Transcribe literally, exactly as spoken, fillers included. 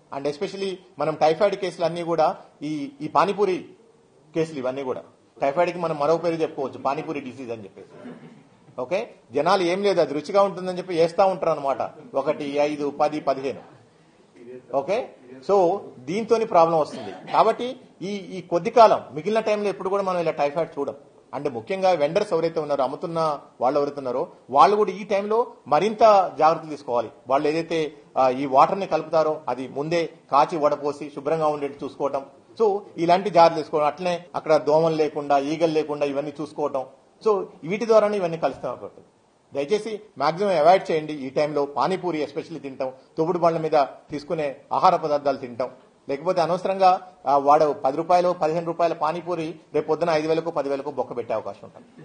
And especially మనం typhoid కేసులు అన్ని కూడా ఈ ఈ పానీపూరి కేసులు ఇవన్నీ కూడా టైఫాయిడ్ కి మనం మరో పేరు చెప్పుకోవచ్చు పానీపూరి డిసీజ్ అని చెప్పేసి. ఓకే, జనాలు ఏం లేదు అది రుచిగా ఉంటుందని చెప్పి వేస్తా ఉంటారు అనమాట, ఒకటి ఐదు పది పదిహేను. ఓకే, సో దీంతో ప్రాబ్లం వస్తుంది. కాబట్టి ఈ ఈ కొద్ది కాలం మిగిలిన టైంలో ఎప్పుడు కూడా మనం ఇలా టైఫాయిడ్ చూడం. అంటే ముఖ్యంగా వెండర్స్ ఎవరైతే ఉన్నారో, అమ్ముతున్న వాళ్ళు ఎవరైతే ఉన్నారో వాళ్ళు కూడా ఈ టైంలో మరింత జాగ్రత్తలు తీసుకోవాలి. వాళ్ళు ఏదైతే ఈ వాటర్ ని కలుపుతారో అది ముందే కాచి వడపోసి శుభ్రంగా ఉండేట్టు చూసుకోవటం. సో ఇలాంటి జాగ్రత్తలు తీసుకోవడం, అట్లనే అక్కడ దోమలు లేకుండా ఈగలు లేకుండా ఇవన్నీ చూసుకోవటం. సో వీటి ద్వారానే ఇవన్నీ కలుస్తాం. దయచేసి మాక్సిమం అవాయిడ్ చేయండి ఈ టైంలో పానీపూరి ఎస్పెషల్లీ తింటాం, తోపుడు బండ్ల మీద తీసుకునే ఆహార పదార్థాలు తింటాం. లేకపోతే అనవసరంగా వాడు పది రూపాయలు పదిహేను రూపాయల పానీపూరి రేపు పొద్దున ఐదు వేలకు పదివేలకు బొక్క పెట్టే అవకాశం ఉంటుంది.